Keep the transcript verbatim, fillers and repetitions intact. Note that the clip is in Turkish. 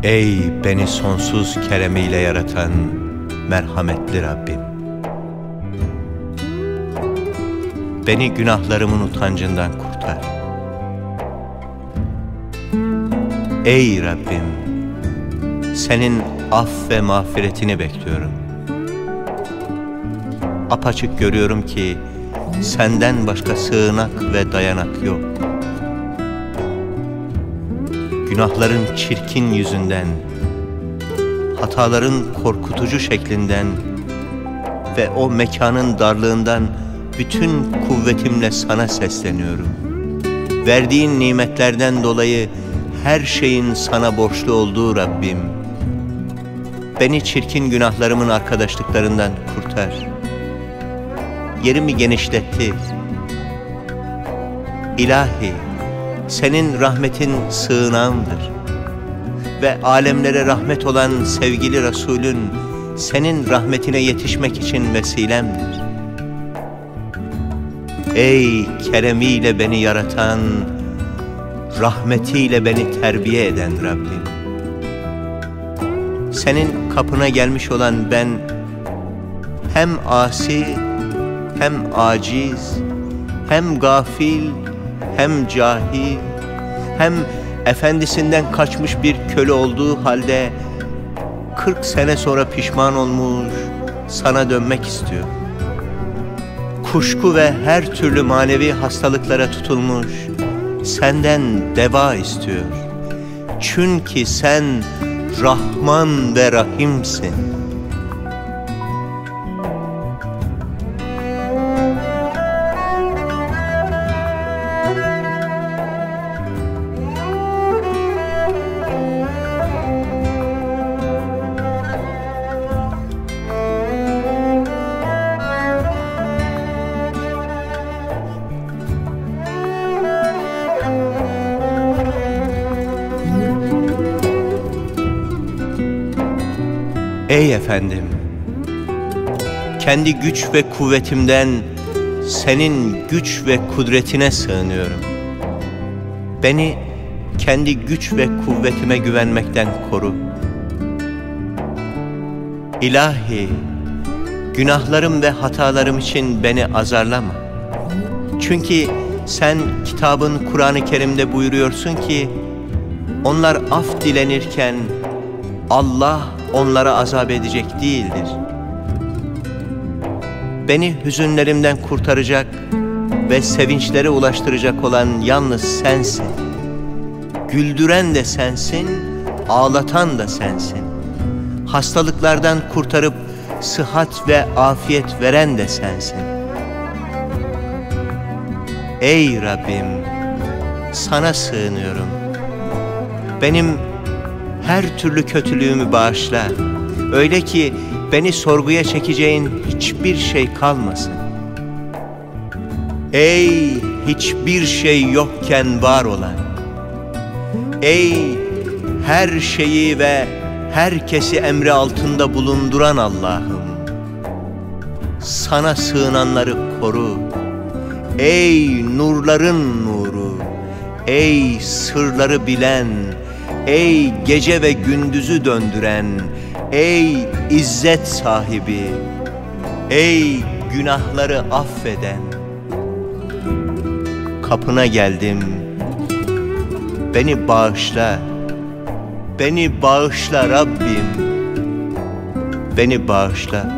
Ey beni sonsuz keremiyle yaratan merhametli Rabbim! Beni günahlarımın utancından kurtar. Ey Rabbim! Senin af ve mağfiretini bekliyorum. Apaçık görüyorum ki senden başka sığınak ve dayanak yok. Günahların çirkin yüzünden, hataların korkutucu şeklinden ve o mekanın darlığından bütün kuvvetimle sana sesleniyorum. Verdiğin nimetlerden dolayı her şeyin sana borçlu olduğu Rabbim, beni çirkin günahlarımın arkadaşlıklarından kurtar. Yerimi genişlettir. İlahi, senin rahmetin sığınağımdır ve alemlere rahmet olan sevgili Resulün senin rahmetine yetişmek için vesilemdir. Ey keremiyle beni yaratan, rahmetiyle beni terbiye eden Rabbim! Senin kapına gelmiş olan ben hem asi, hem aciz, hem gafil, hem cahil, hem efendisinden kaçmış bir köle olduğu halde kırk sene sonra pişman olmuş, sana dönmek istiyor. Kuşku ve her türlü manevi hastalıklara tutulmuş, senden deva istiyor. Çünkü sen Rahman ve Rahimsin. Ey efendim! Kendi güç ve kuvvetimden senin güç ve kudretine sığınıyorum. Beni kendi güç ve kuvvetime güvenmekten koru. İlahi, günahlarım ve hatalarım için beni azarlama. Çünkü sen kitabın Kur'an-ı Kerim'de buyuruyorsun ki, onlar af dilenirken Allah onlara azap edecek değildir. Beni hüzünlerimden kurtaracak ve sevinçlere ulaştıracak olan yalnız sensin. Güldüren de sensin, ağlatan da sensin. Hastalıklardan kurtarıp sıhhat ve afiyet veren de sensin. Ey Rabbim! Sana sığınıyorum. Benim her türlü kötülüğümü bağışla. Öyle ki beni sorguya çekeceğin hiçbir şey kalmasın. Ey hiçbir şey yokken var olan, ey her şeyi ve herkesi emri altında bulunduran Allah'ım, sana sığınanları koru. Ey nurların nuru, ey sırları bilen, ey gece ve gündüzü döndüren, ey izzet sahibi, ey günahları affeden. Kapına geldim, beni bağışla, beni bağışla Rabbim, beni bağışla.